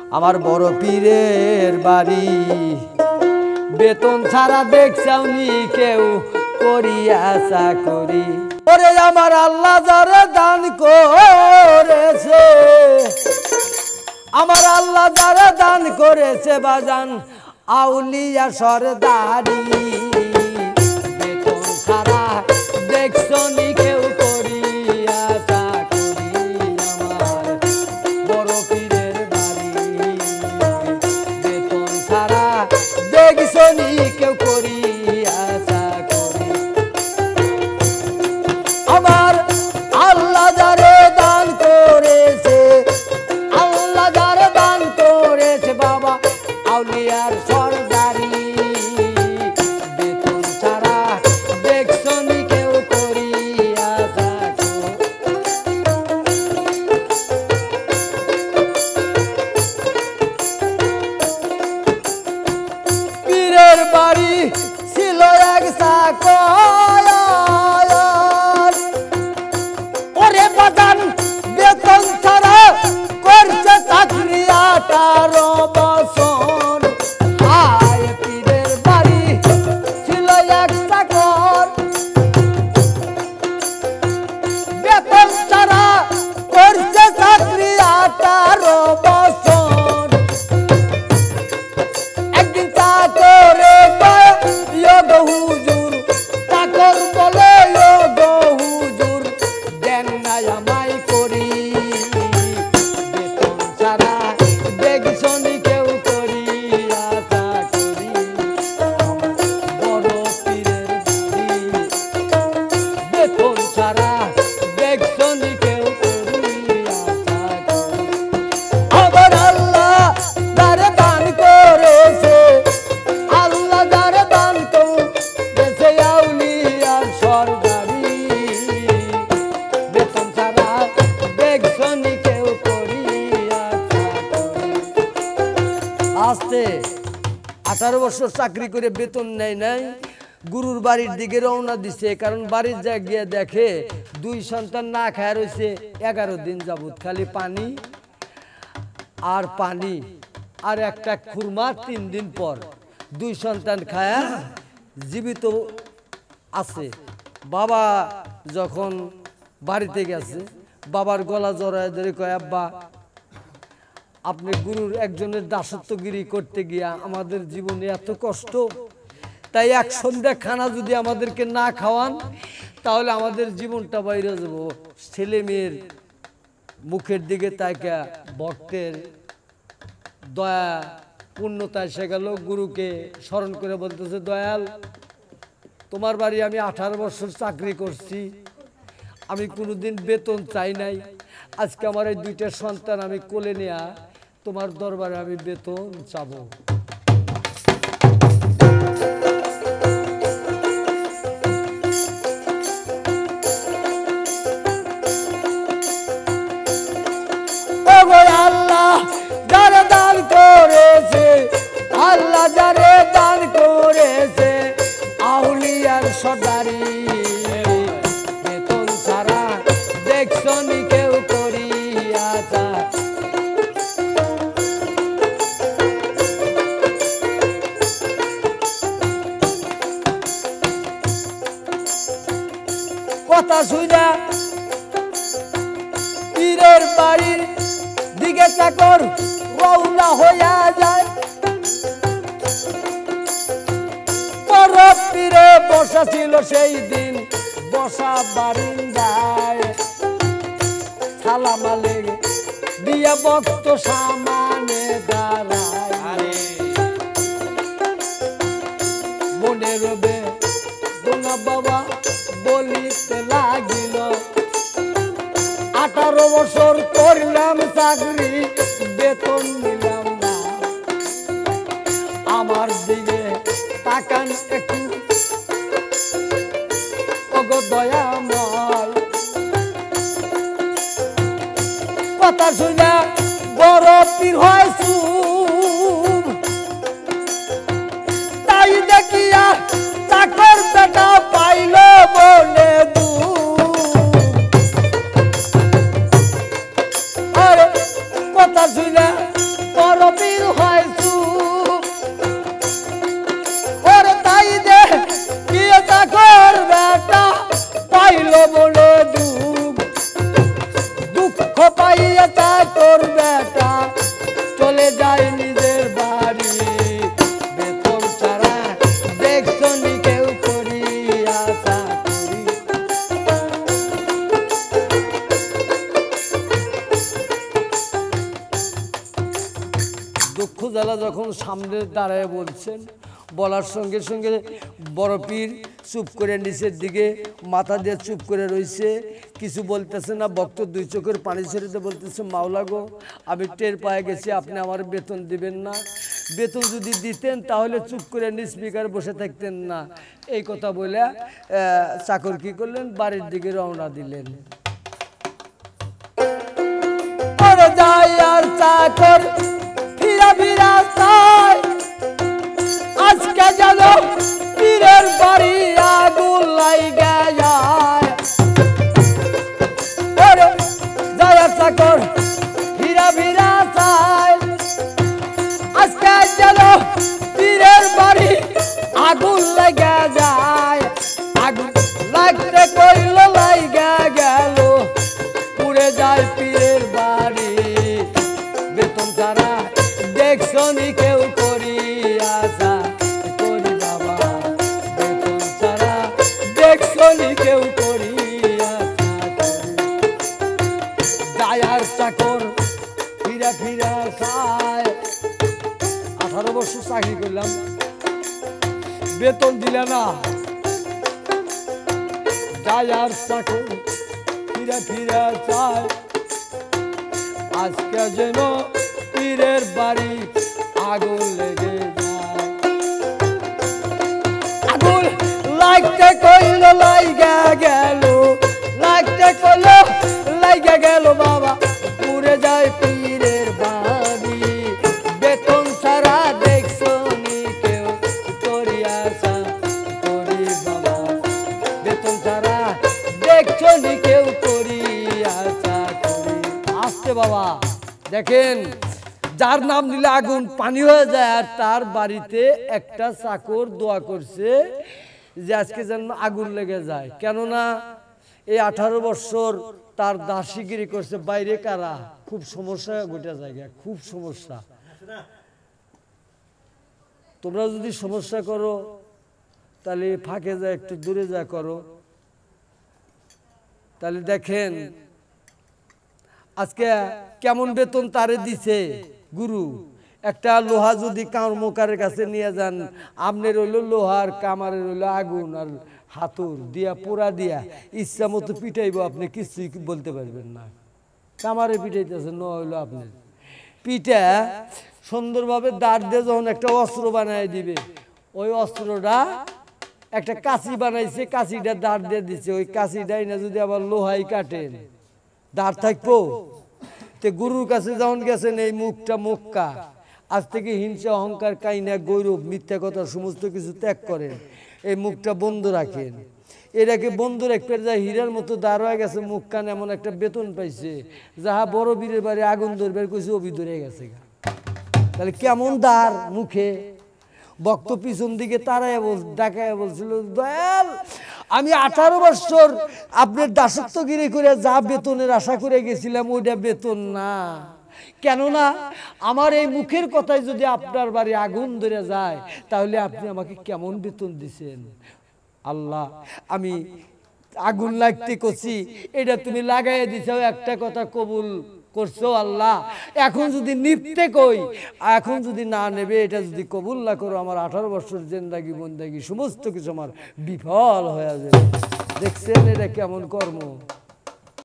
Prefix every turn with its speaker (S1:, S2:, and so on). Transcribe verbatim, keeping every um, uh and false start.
S1: আমার বড় পীরের বাড়ি বেতন ছাড়া দেখছাওনি কেউ করিয়া চাকরি ওরে আমার আল্লাহ যারে দান করেছে আমার আল্লাহ যারে দান করেছে বাজান আউলিয়া সরদারি বেতন ছাড়া দেখছনি কেউ করিয়া চাকরি আমার বড় পীরের বাড়ি বেতন ছাড়া দেখছনি কেউ করিয়া চাকরি আমার আল্লাহ যারে দান করেছে আল্লাহ যারে দান করেছে বাবা আউলিয়ার সরদারি বেতন ছাড়া দেখছনি কেউ করিয়া চাকরি পীরের বাড়ি ছিল এক চাকর ওরে বাজান বেতন ছাড়া করছে চাকরি আঠারো বছর আয় পীরের বাড়ি ছিল এক চাকর বেতন ছাড়া করছে চাকরি আঠারো বছর একদিন চাকরে যোগ হুজুর চাকর বলে যোগ হুজুর দেন নাই আমায় করি বেতন ছাড়া দেখছনি কেউ করিয়া চাকরি বড় পীরের বাড়ি বেতন ছাড়া দেখছনি কেউ করিয়া চাকরি আবার আল্লাহ যারে দান করেছে আল্লাহ যারে দান করেছে আউলিয়ার সরদারি বেতন ছাড়া দেখছনি কেউ করিয়া চাকরি আস্তে আঠারো বছর চাকরি করে বেতন নেয় নাই গুরুর বাড়ির দিকে রওনা দিছে কারণ বাড়ির যা গিয়ে দেখে দুই সন্তান না খায় রয়েছে এগারো দিন যাবত খালি পানি আর পানি আর একটা খুরমা তিন দিন পর দুই সন্তান খায়া জীবিত আছে বাবা যখন বাড়িতে গেছে বাবার গলা জড়ায় ধরে কয় আব্বা আপনি গুরুর একজনের দাসত্বগিরি করতে গিয়া আমাদের জীবনে এত কষ্ট তাই এক সন্ধ্যা খানা যদি আমাদেরকে না খাওয়ান তাহলে আমাদের জীবনটা বাইরে যাব ছেলে মেয়ের মুখের দিকে তাইকা ভক্তের দয়া পূর্ণতা এসে গেল গুরুকে স্মরণ করে বলতেছে দয়াল তোমার বাড়ি আমি আঠারো বছর চাকরি করছি আমি কোনোদিন বেতন চাই নাই আজকে আমার এই দুইটা সন্তান আমি কোলে নেয়া তোমার দরবারে আমি বেতন চাবো আল্লাহ যারে দান করেছে আল্লাহ যারে দান করেছে আউলিয়ার সরদারি বেতন ছাড়া দেখছনি কেউ করিয়া কথা শুনা পীরের বাড়ির দিকে চাকর রওনা হইয়া যায় বড় পীরে বসা ছিল সেই দিন বসা বারিন্দায় সালাম আলাইহি দিয়া ভক্ত সামনে দাঁড়ায় মনে রবে দোনা বাবা বলিতে লাগিল আঠারো বছর করলাম চাকরি বেতন নিলাম না আমার দিকে তাকান একটু ওগো দয়াময় কথা শুনে বড় পীর হয় চুপ তাই দেখিয়া চাকর বেটা পাইল বলে দু কথা শুনে বড় উপজেলা যখন সামনে দাঁড়ায় বলছেন, বলার সঙ্গে সঙ্গে বড় পীর চুপ করে নিচের দিকে মাথা দিয়ে চুপ করে রয়েছে, কিছু বলতেছে না। ভক্ত দুই চোখের পানি ছেড়ে বলতেছে, মাওলা গো, আমি টের পায়ে গেছি আপনি আমার বেতন দিবেন না, বেতন যদি দিতেন তাহলে চুপ করে নিস্পিকার বসে থাকতেন না। এই কথা বলে চাকর কি করলেন, বাড়ির দিকে রওনা দিলেন। যাই আর চাকর ফিরা ফিরা চায়, আজকে যেন পীরের বাড়ি আগুন লাইগা যায়। যাই আর চাকর ফিরা ফিরা চায়, আজকে যেন পীরের বাড়ি আগুন লাইগা যায়। আগুন লাগতে কইল লাইগা গেল, পুড়ে যায় পীরের বাড়ি। বেতন ছাড়া দেখছনি কেউ করি আশা করি বাবা, বেতন ছাড়া দেখছনি কেউ করি আশা করি। যায় আর চাকর ফিরা ফিরা চায়, আঠারো বছর চাকরি করলাম, বেতন দিলে না। যায় আর চাকর ফিরা ফিরা চায়, আজকে যেন পীরের বাড়ি আগুন লেগে যায়। আগুন লাগতে কইল লাইগা গেল, লাগতে কইল লাইগা গেল বাবা, পুড়ে যায় পীরের বাড়ি। বেতন ছাড়া দেখছনি কেউ করি আশা করি বাবা, বেতন ছাড়া দেখছনি কেউ করি আশা করি। আসতে বাবা দেখেন, যার নাম নিলে আগুন পানি হয়ে যায়, আর তার বাড়িতে একটা চাকর দোয়া করছে যে আজকে যেন আগুন লেগে যায়। কেননা এই আঠারো বছর তার দাসীগিরি করছে। বাইরে কারা খুব সমস্যা গোটা জায়গায়, খুব সমস্যা। তোমরা যদি সমস্যা করো তাহলে ফাঁকে যা, একটু দূরে যা করো। তাহলে দেখেন আজকে কেমন বেতন তারে দিছে গুরু। একটা লোহা যদি কর্মকারের কাছে নিয়ে যান, আমনের রইল লোহার, কামারের রইল আগুন আর হাতুর দিয়া পোড়া দিয়া ইচ্ছা মতো পিটাইব, আপনি কিছুই বলতে পারবেন না। কামারে পিটাইতেছে ন হইলো আপনার পিঠা সুন্দরভাবে দাঁড় দিয়ে যখন একটা অস্ত্র বানাই দিবে, ওই অস্ত্রটা একটা কাঁচি বানাইছে, কাঁচিটা দাঁড় দিয়ে দিচ্ছে, ওই কাঁচিটাই না যদি আবার লোহাই কাটেন দাঁড় থাকবো। তে গুরুর কাছে যখন গেছেন, এই মুখটা মুক্কা, আজ থেকে হিংসা অহংকার কাইনা গৌরব মিথ্যা কথা সমস্ত কিছু ত্যাগ করেন, এই মুখটা বন্ধ রাখেন। এটাকে বন্ধ রাখতে যায় হীরার মতো দাঁড় হয়ে গেছে মুখ কান, এমন একটা বেতন পাইছে যাহা বড় বীরের বাড়ি আগুন ধরবে কইছে অভি ধরে গেছে। তাহলে কেমন দাঁড় মুখে। বক্ত পিছন দিকে তারায় বল ডাকায় বলছিল, দয়াল আমি আঠারো বছর আপনার দাসত্বগিরি করে যা বেতনের আশা করে গেছিলাম ওইটা বেতন না। কেননা আমার এই মুখের কথায় যদি আপনার বাড়ি আগুন ধরে যায় তাহলে আপনি আমাকে কেমন বেতন দিছেন। আল্লাহ আমি আগুন লাগতে করছি, এটা তুমি লাগাই দিছো, একটা কথা কবুল করছো আল্লাহ। এখন যদি নিপতে কই, এখন যদি না নেবে, এটা যদি কবুল না করো, আমার আঠারো বছর জিন্দাগি বন্দাগি সমস্ত কিছু আমার বিফল হয়ে যাবে। দেখছেন এটা কেমন কর্ম।